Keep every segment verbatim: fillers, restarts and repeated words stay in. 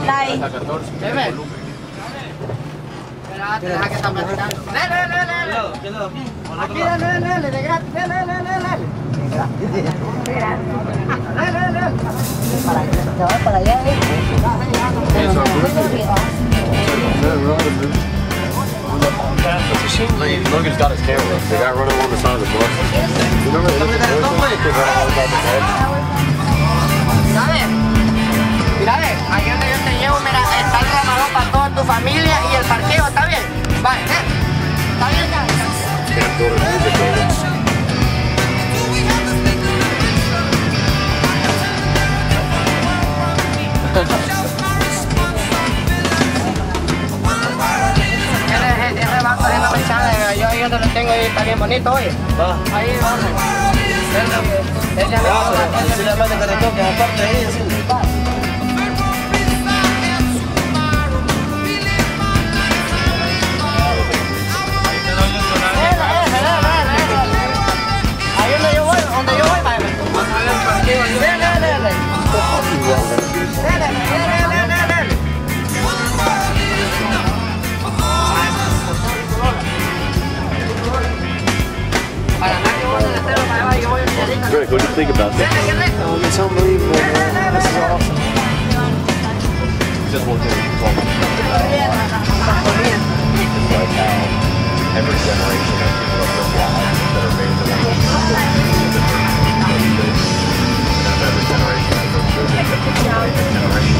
Like. Hasta catorce. Deja que está platicando. Dale, dale, dale, dale. Aquí, dale, dale, dale, de gratis, dale, dale, dale, dale. Dale, dale, dale. Para allá, se va para allá, ¿eh? Logan's got his camera. The guy running along the side of the bus. Remember the ¿Dónde about the bed? Mira, mira, ahí donde yo te llevo, mira, está el ramadón para toda tu familia y el parqueo, ¿está bien? Vale, ¿eh? ¿Está bien? Can't go to the music later. Ese va corriendo mensaje, yo ahí donde lo tengo ahí, está bien bonito, oye. Ahí, vamos. Ese amigo, Si la manda que te toque, aparte ahí, así. ahí donde yo voy, donde yo voy, vaya. Dale, dale, dale. Dale, dale, dale, dale. Para acá yo voy a hacerlo, para allá yo voy a hacer. Rick, what do you think about that? Um, it's unbelievable, man. This is awesome. Just one thing. It's like how every generation has people up their wives that are raised in a and every generation has their children that look like the generation.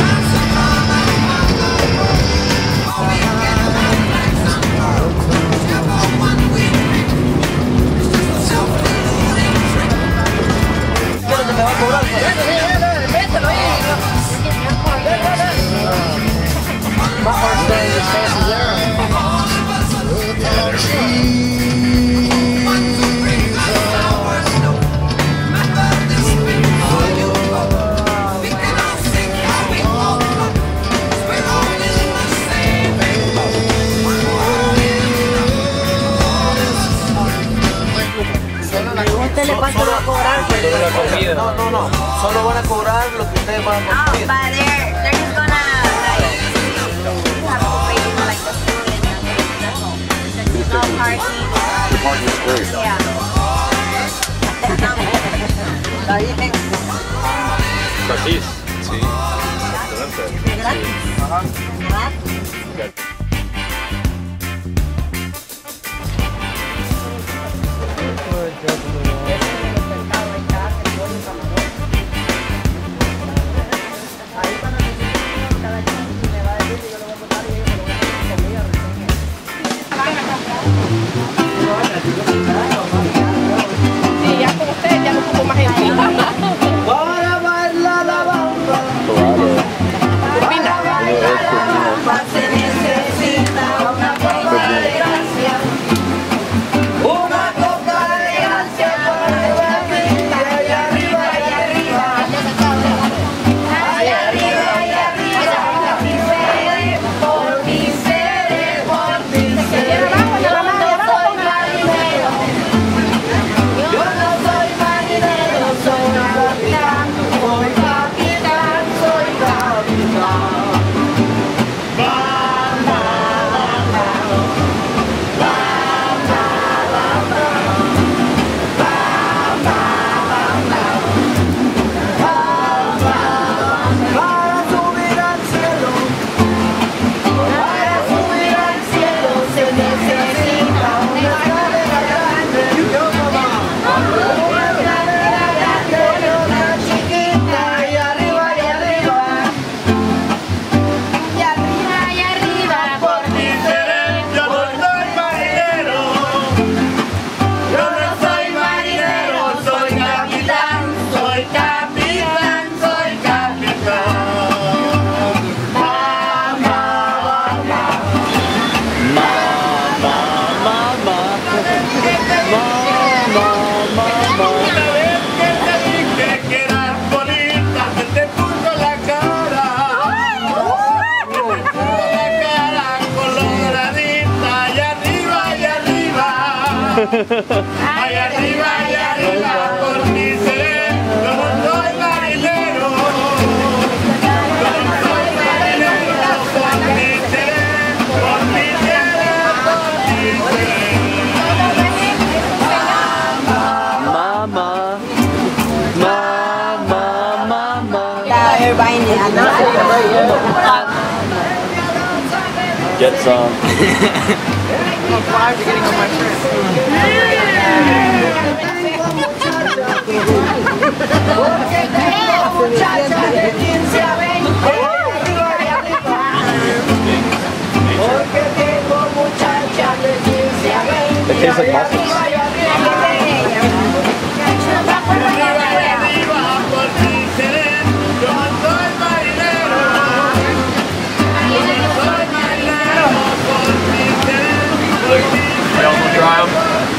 Me va a cobrar. Mételo ahí. My heart's going as fast as air. ¿Usted le cuánto va a cobrar? No, no, no. Solo van a cobrar lo que ustedes van a Oh, consumir. but they're, they're just gonna, like, have to pay, you know, like, the food and the, no parking. The parking is free. Yeah. Gratis. Sí. Gratis. Gratis. Sí, ya con ustedes ya no ocupo más gente. Para bailar la bamba. Claro. Mira. Se necesita una copa de gracia. Una copa de gracia para la vida. Allá arriba, allá arriba. Allá arriba, allá arriba. Por ti seré, por ti seré. Yo no soy marinero. Yo no soy marinero, soy capitán. Soy capitán, soy capitán. Para subir al cielo. Para subir al cielo se necesita una escalera grande. Una escalera grande y una chiquita. Y arriba, y arriba. Y arriba, y arriba. Por ti seré. Yo no soy marinero. Yo no soy marinero, soy capitán. Soy capitán, soy capitán. Una vez que te dije que eras bonita, se te puso la cara. Se te puso la cara coloradita. Allá arriba, allá arriba. Allá arriba, allá arriba. Por ti seré. Yo no soy marinero. Yo no soy marinero. Está vaina, ¿no? Get some. Flies are getting on my Porque tengo muchacha de quince a veinte. Porque tengo muchacha de quince a veinte. It tastes like muffins. We also dry them.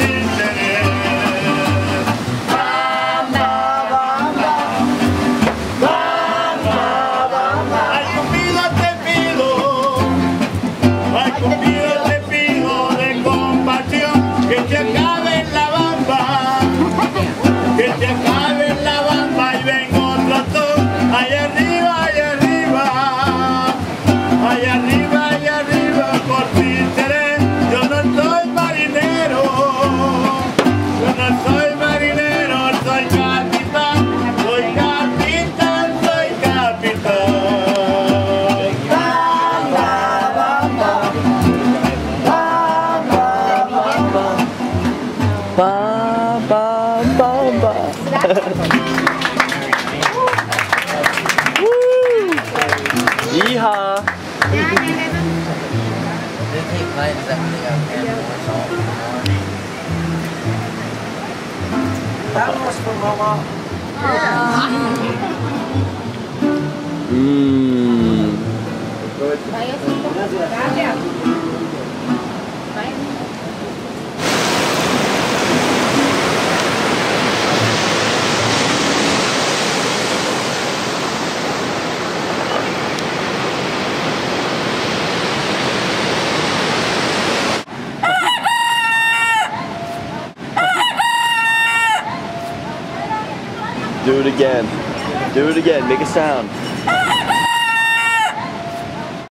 Ay, comida te pido, ay, comida te pido de compasión, que te acabe la bamba, que te acabe la bamba y ven otro tú, allá arriba, allá arriba, allá arriba, allá arriba, por ti seré, yo no soy marinero, yo no soy marinero, soy capitán, soy capitán, soy capitán. Ba, ba, ba, ba. Woo! Yeehaw! Vamos por mamá. Mmm. Do it again. Do it again. Make a sound.